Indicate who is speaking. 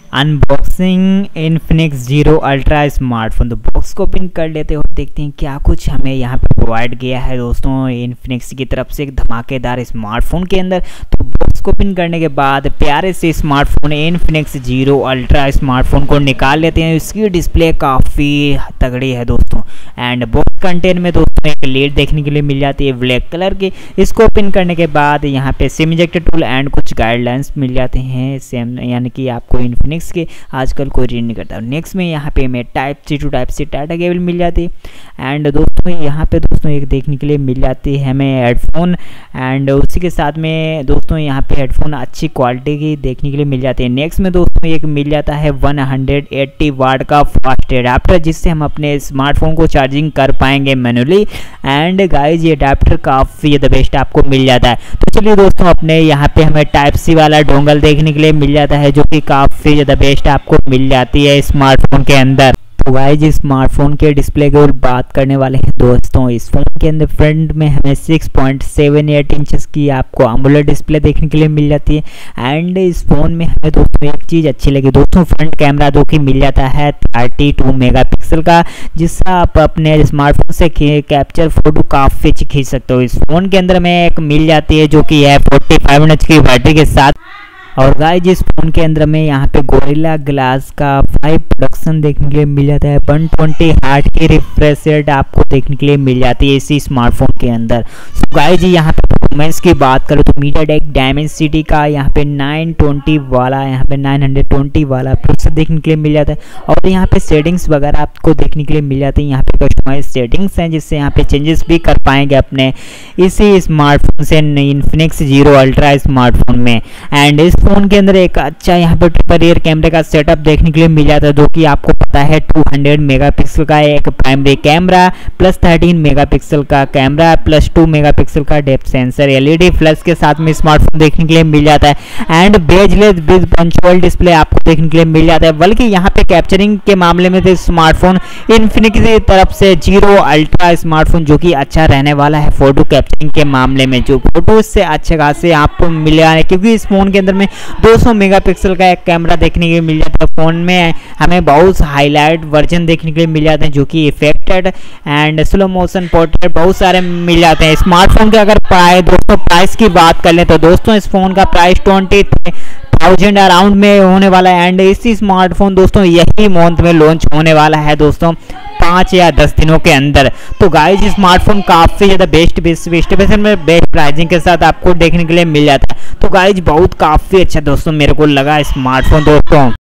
Speaker 1: Unboxing Infinix zero ultra smartphone. तो box को open कर लेते हो, देखते हैं क्या कुछ हमें यहाँ पे प्रोवाइड किया है दोस्तों इन्फिनिक्स की तरफ से एक धमाकेदार स्मार्टफोन के अंदर। तो बॉक्स को ओपन करने के बाद प्यारे से smartphone Infinix zero ultra smartphone को निकाल लेते हैं। इसकी डिस्प्ले काफ़ी तगड़ी है दोस्तों। एंड बॉक्स कंटेंट में दोस्तों एक लीड देखने के लिए मिल जाती है ब्लैक कलर की। इसको ओपन करने के बाद यहाँ पे सिम इजेक्टर टूल एंड कुछ गाइडलाइंस मिल जाते हैं सेम, यानी कि आपको इन्फिनिक्स के आजकल कोई रीड नहीं करता। नेक्स्ट में यहाँ पे हमें type C to type C data cable मिल जाती है। एंड दोस्तों यहाँ पे दोस्तों एक देखने के लिए मिल जाती है हमें हेडफोन। एंड उसी के साथ में दोस्तों यहाँ पे हेडफोन अच्छी क्वालिटी की देखने के लिए मिल जाती है। नेक्स्ट में दोस्तों एक मिल जाता है 180 वाट का फास्ट एडाप्टर, जिससे हम अपने स्मार्टफोन को चार्जिंग कर पाएंगे मैनुअली। एंड गाइज ये एडाप्टर काफ़ी द बेस्ट आपको मिल जाता है। तो चलिए दोस्तों अपने यहाँ पे हमें टाइप सी वाला डोंगल देखने के लिए मिल जाता है, जो कि काफ़ी द बेस्ट आपको मिल जाती है स्मार्टफोन के अंदर। तो गाइज स्मार्टफोन के डिस्प्ले की और बात करने वाले हैं दोस्तों। इस फोन के अंदर फ्रंट में हमें 6.78 इंचेस की आपको AMOLED डिस्प्ले देखने के लिए मिल जाती है। एंड इस फोन में हमें दोस्तों एक चीज़ अच्छी लगी दोस्तों, फ्रंट कैमरा जो कि मिल जाता है 32 मेगापिक्सल का, जिससे आप अपने स्मार्टफोन से कैप्चर फोटो काफ़ी अच्छी खींच सकते हो। इस फोन के अंदर में एक मिल जाती है जो कि है 45 इंच की बैटरी के साथ। और गाइज इस फोन के अंदर में यहाँ पे गोरिल्ला ग्लास का 5 प्रोडक्शन देखने के लिए मिल जाता है। 120 हर्ट्ज की रिफ्रेश रेट आपको देखने के लिए मिल जाती है इसी स्मार्टफोन के अंदर। सो गाइज यहाँ पे परफॉर्मेंस की बात करें तो MediaTek Dimensity का यहाँ पे 920 वाला प्रोसेसर देखने के लिए मिल जाता है। और यहाँ पे सेटिंग्स वगैरह आपको देखने के लिए मिल जाती है। यहाँ पे कस्टमाइज सेटिंग्स हैं, जिससे यहाँ पे चेंजेस भी कर पाएंगे अपने इसी स्मार्टफोन से इन्फिनिक्स जीरो अल्ट्रा स्मार्टफोन में। एंड इस फोन के अंदर एक अच्छा यहाँ पे ट्रिपल रियर कैमरे का सेटअप देखने के लिए मिल जाता है, जो कि आपको पता है 200 मेगापिक्सल का एक प्राइमरी कैमरा प्लस 13 मेगापिक्सल का कैमरा प्लस 2 मेगापिक्सल का डेप्थ सेंसर LED फ्लैश के साथ में स्मार्टफोन देखने के लिए मिल जाता है। And bezelless with punctual display आपको देखने के लिए मिल जाता है। बल्कि यहाँ पे कैप्चरिंग के मामले में तो स्मार्टफोन इन्फिनिक्स की तरफ से जीरो अल्ट्रा स्मार्टफोन जो कि अच्छा रहने वाला है फोटो कैप्चरिंग के मामले में, जो फोटो से अच्छे खासे आपको मिलेगा है, क्योंकि इस फोन के अंदर में 200 मेगापिक्सल का एक कैमरा देखने के लिए मिल जाता है। फोन में हमें बहुत हाईलाइट वर्जन देखने के लिए मिल जाते हैं, जो कि effected and slow motion portrait बहुत सारे मिल जाते हैं। स्मार्टफोन के अगर दोस्तों प्राइस की बात कर लें तो दोस्तों इस फोन का प्राइस 23,000 अराउंड में होने वाला है। एंड इसी स्मार्टफोन दोस्तों यही मंथ में लॉन्च होने वाला है दोस्तों 5 या 10 दिनों के अंदर। तो गाइज स्मार्टफोन काफ़ी ज़्यादा बेस्ट प्राइसिंग के साथ आपको देखने के लिए मिल जाता है। तो गाइज बहुत काफ़ी अच्छा दोस्तों मेरे को लगा स्मार्टफोन दोस्तों।